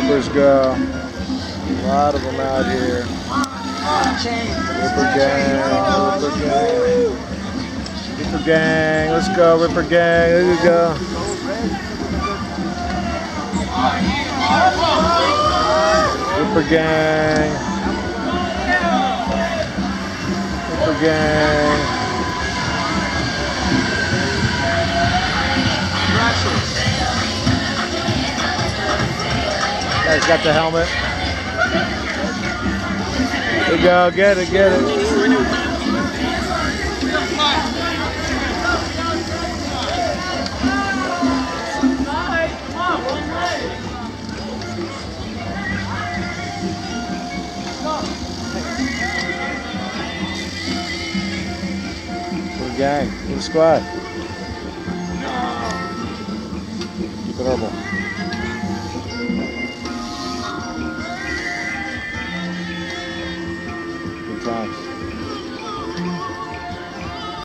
Rippers go. A lot of them out here. Ripper gang, Ripper gang. Ripper gang, let's go, Ripper gang, there you go. Ripper gang. Ripper gang. Guys got the helmet. There you go, get it, get it. Good gang, good squad. Keep it herbal. Good times.